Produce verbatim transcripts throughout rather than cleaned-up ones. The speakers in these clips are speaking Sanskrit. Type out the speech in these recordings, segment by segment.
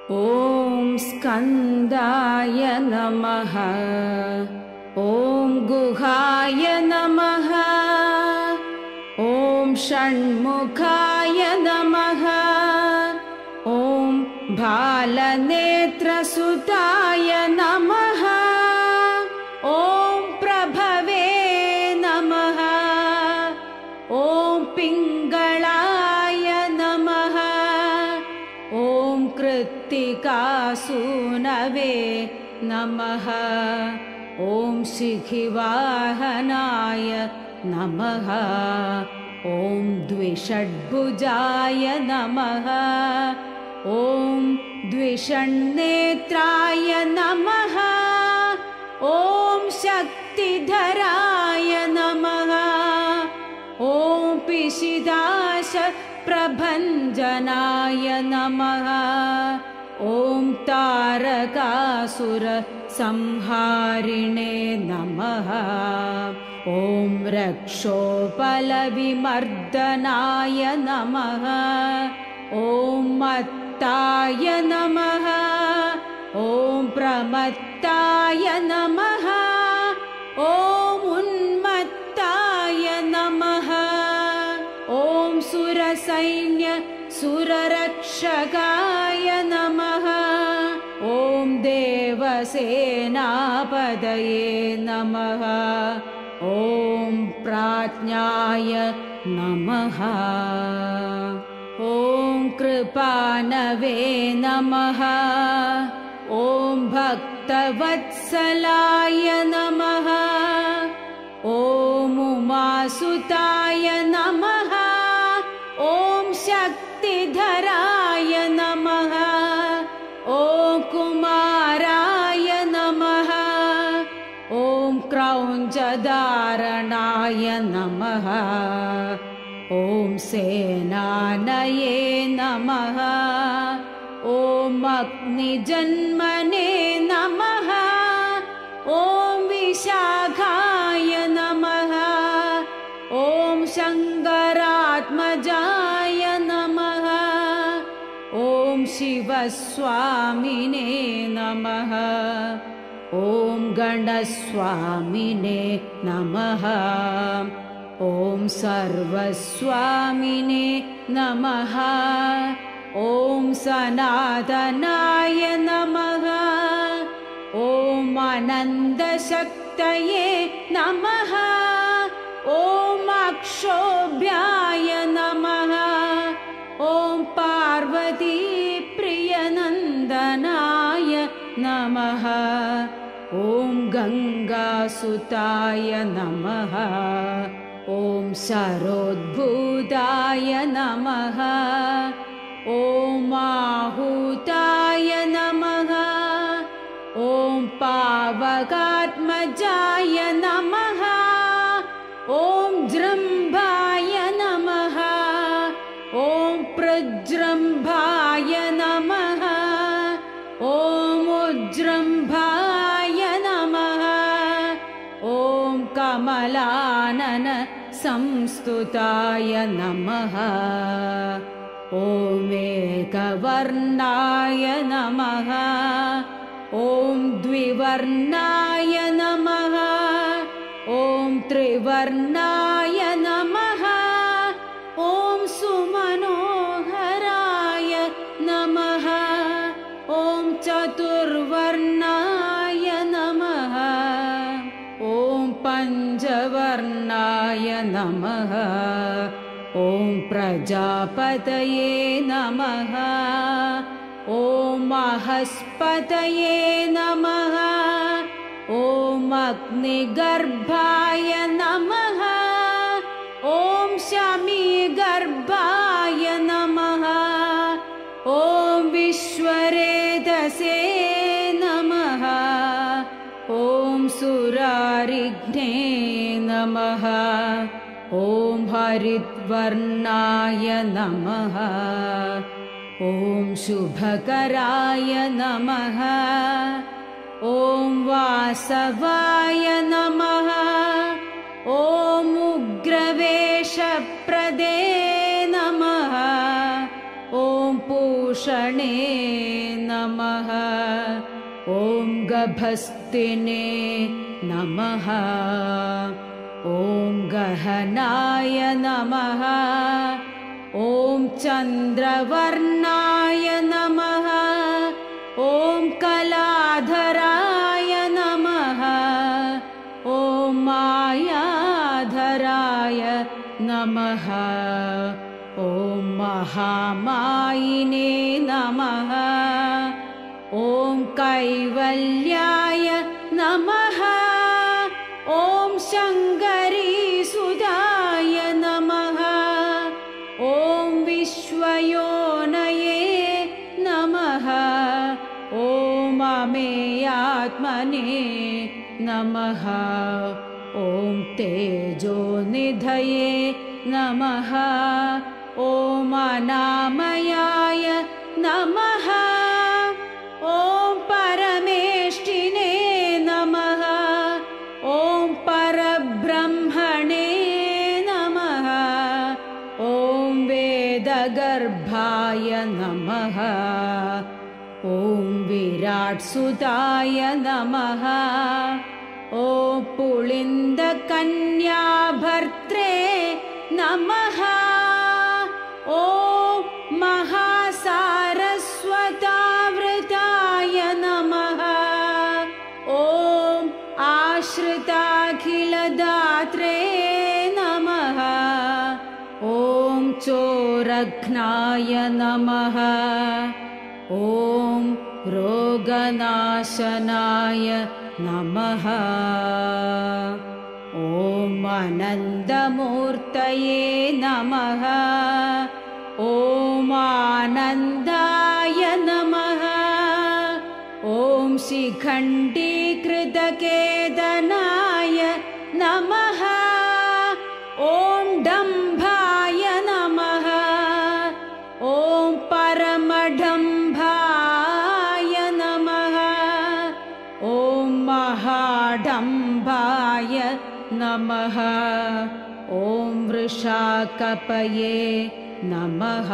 ॐ स्कन्दाय नमः। ॐ गुहाय नमः। ॐ षण्मुखाय नमः। ॐ बालनेत्रसुताय नमः। ॐ प्रभवे नमः। ॐ पिङ्गळाय नमः। ॐ कृत्तिकासूनवे नमः। ॐ शिखिवाहनाय नमः। ॐ द्विषड्भुजाय नमः। ॐ द्विषण्नेत्राय नमः। ॐ शक्तिधराय नमः। ॐ पिशिदाश प्रभञ्जनाय नमः। ॐ तारकासुर संहारिणे नमः। ॐ रक्षोपलविमर्दनाय नमः। ॐ मत्ताय नमः। ॐ प्रमत्ताय नमः। ॐ उन्मत्ताय नमः। ॐ सुरसैन्य सुररक्षकाय नमः। ॐ देवसेनापदये नमः। ॐ प्राज्ञाय नमः। ॐ कृपानवे नमः। ॐ भक्तवत्सलाय नमः। ॐ उमासुताय नमः। ॐ शक्तिधराय नमः। ॐ कुमाराय नमः। ॐ क्रौञ्चधारणाय नमः। ॐ सेनानये नमः। ॐ अग्निजन्मने नमः। ॐ विशाखाय नमः। ॐ शङ्करात्मजाय नमः। ॐ शिवस्वामिने नमः। ॐ गणस्वामिने नमः। ॐ सर्वस्वामिने नमः। ॐ सनातनाय नमः। ॐ आनन्दशक्तये नमः। ॐ अक्षोभ्याय नमः। ॐ पार्वतीप्रियनन्दनाय नमः। ॐ गङ्गासुताय नमः। ॐ शरोद्भूताय नमः। ॐ आहूताय नमः। ॐ पावकात्मजाय नमः। ॐ जृम्भाय नमः। ॐ प्रजृम्भाय नमः। ॐ उज्जृम्भाय नमः। ॐ कमलानन संस्तुताय नमः। ॐ एकवर्णाय नमः। ॐ द्विवर्णाय नमः। ॐ त्रिवर्णाय नमः। ॐ सुमनोहराय नमः। ॐ चतुर्वर्णाय नमः। ॐ पञ्चवर्णाय नमः। ॐ प्रजापतये नमः। ॐ महस्पतये नमः। ॐ अग्निगर्भाय नमः। ॐ शमीगर्भाय नमः। ॐ विश्वरेधसे नमः। ॐ सुरारिघ्ने नमः। ॐ हरिद्वर्णाय नमः। ॐ शुभकराय नमः। ॐ वासवाय नमः। ॐ उग्रवेशप्रदे नमः। ॐ पूषणे नमः। ॐ गभस्तिने नमः। ॐ गहनाय नमः। ॐ चन्द्रवर्णाय नमः। ॐ कलाधराय नमः। ॐ मायाधराय नमः। ॐ महामायिने नमः। ॐ कैवल्याय नमः। ॐ शङ्करीसुधाय नमः। ॐ विश्वयोनये नमः। ॐ अमेयात्मने नमः। ॐ तेजोनिधये नमः। ॐ अनामयाय नमः। ॐ परमेष्टिने नमः। ॐ परब्रह्मणे नमः। ॐ वेदगर्भाय नमः। ॐ विराट्सुताय नमः। ॐ पुलिन्दकन्याभर्त्रे नमः। ॐ महासारस्वतावृताय नमः। ॐ आश्रिताखिलदात्रे नमः। ॐ चोरघ्नाय नमः। ॐ रोगनाशनाय नमः। ॐ अनन्दमूर्तये नमः। ॐ आनन्दाय नमः। ॐ शिखण्डीकृतकेतनाय नमः। ॐ डम्भाय नमः। ॐ परमडम्भाय नमः। ॐ महाडम्भाय नमः। ॐ वृषाकपये नमः।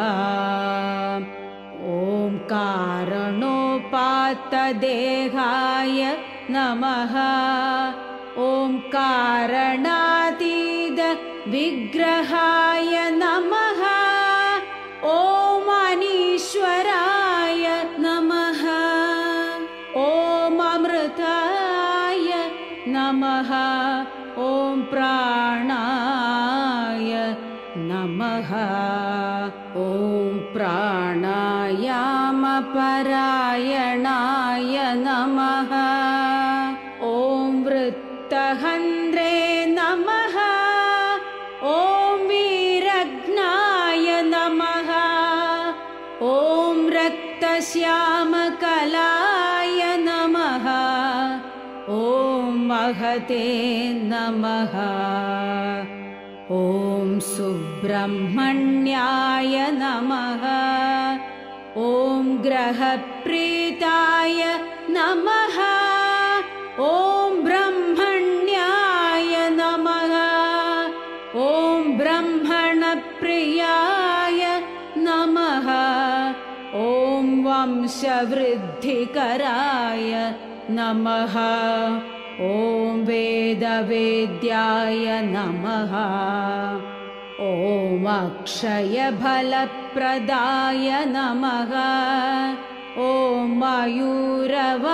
ॐ कारणोपात्तदेहाय नमः। ॐ कारणातीत विग्रहाय नमः। ॐ अनीश्वराय नमः। ॐ अमृताय नमः। ॐ प्राणाय नमः। ॐ प्राणायामपरायणाय नमः। ॐ वृत्तहन्त्रे नमः। ॐ वीरघ्नाय नमः। ॐ रक्तश्यामकलाय नमः। ॐ महते नमः। ॐ सुब्रह्मण्याय नमः। ॐ ग्रहप्रीताय नमः। ॐ ब्रह्मण्याय नमः। ॐ ब्रह्मणप्रियाय नमः। ॐ वंशवृद्धिकराय नमः। ॐ वेदवेद्याय नमः। ॐ अक्षयफलप्रदाय नमः। ॐ मयूरवाहनाय